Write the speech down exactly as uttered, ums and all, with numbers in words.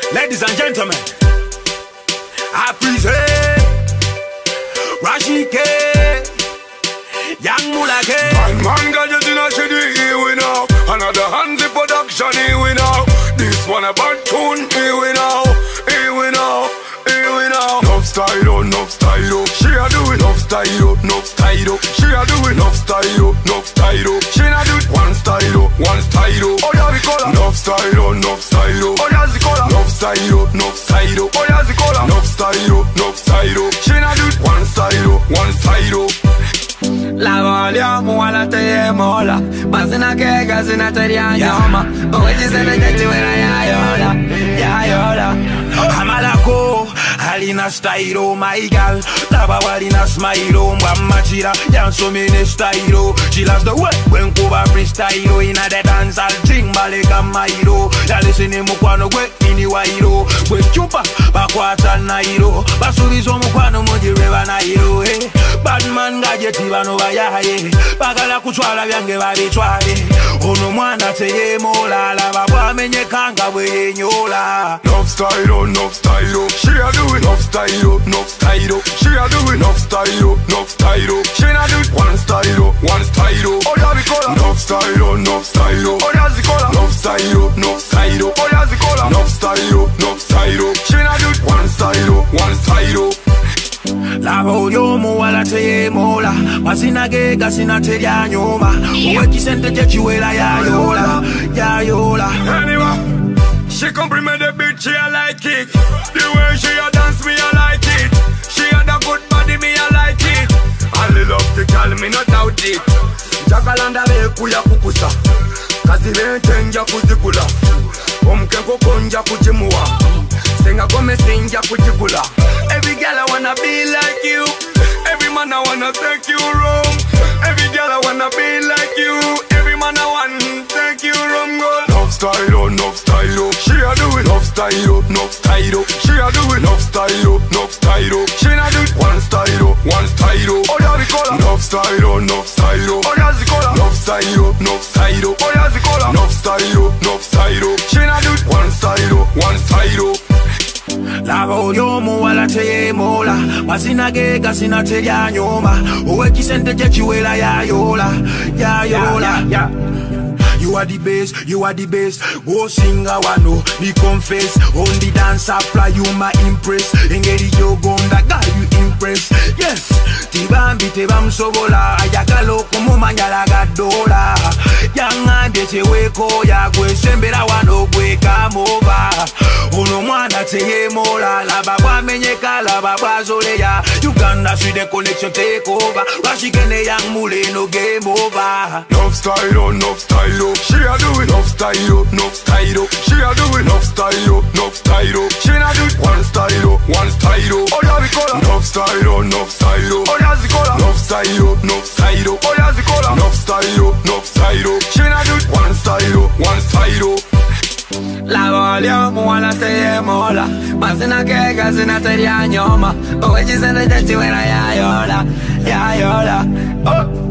Ladies and gentlemen, I present Rashike, Young Mulake. Man, man, gadget in a shitty, here we know. Another Hansi production, here we know. This one a bad tune, here we know. Here we know, here we know. Nuff style, nuff style, she a do it. Nuff style, nuff style, she a do it. Nuff style, nuff style, she a do it. One style, one style, oh yeah, we call her. Nuff style, nuff style, oh yeah, we call her. Nuff style, nuff style, oh yeah, we call her. Nuff style, nuff style, she a do it. One style, one style. La voglio muola te mola, ma se na che casa na te rianyoma. Oggi se ne detti wena ya yola, ya yola. Amalako, Alina style, my girl. Lava walina smile, Mwamachira, Yanso mini style. She loves the way when Kuba freestyle. In a de dance, I'll drink Malika Mairo. Ya listen mukwano gwe ini wairo. Gwe chupa, bakwata nairo. Basurizo mukwano moji reva nairo. Badman gadgeti bano bayaye. Bagala kuchwala byange babitwale. Ono mwana teye mola. Lava bwamenye kanga bwe nyola. Nuff style, nuff style, she a do it. Nuff style, nuff style, she a do it. Nuff style, nuff style, she a do it. One style, one style, oh yeah, we call her. Nuff style, nuff style, oh yeah, we call her. Nuff style, nuff style, oh yeah, we call her. Nuff style, nuff style, she a do it. One style, one style. La voglio muola te mola, ma sinage gasina te ya nyoma. Uwe kisente je chiwela ya yola, ya yola. Anyway, she compliment the bitch, she a like it. The way she a dance, me a like it. She had a good body, me a like it. I love the girl, me not doubt it. Jagalanda be kuya kukusa, kazi bentenja kuzikula. Omkenko konja kuchimua, senga kome sinja kuchikula. Every girl I wanna be like you. Every man I wanna take you home. Every girl I wanna be like you. Every man I wanna take you home, girl. Nuff style, nuff style, she a do it. Nuff style, nuff style, she a do it. Nuff style, nuff style, she a do it. One style, one style, oh yeah, we call her. Nuff style, nuff style, oh yeah, we call her. Nuff style, nuff style, oh yeah, we call her. Nuff style, nuff style, she a do it. One style, one style. La voglio muola te mola, ma sinage gasina te ya nyoma. Uwe kisente je chiwela ya yola, ya yola, ya. You are the best, you are the best. Go sing a wano, me confess. On the dance fly, you my impress. Engedi yo gonda, girl you impress. Yes, tibambi tebam sobola. Ayakalo kumu manyala gadola. Yanga deche weko ya gwe sembera wano gwe kamova. Uno mwana teye mola. La baba menyeka, la baba zoleya. Uganda see the connection take over. Rashikene young mule no game over. Nuff style, nuff style, she a do it. Nuff style, nuff style, she a do it. Nuff style, nuff style, she a do it. One style, one style, oh yeah, we call her. Nuff style, nuff style, oh yeah, we call her. Nuff style, nuff style, oh yeah, we call her. Nuff style, nuff style, she a do it. One style, one style. La voglio muola te mola, ma se na che casina te rianyoma. Oggi se ne detti wena ya yola, ya yola. Oh.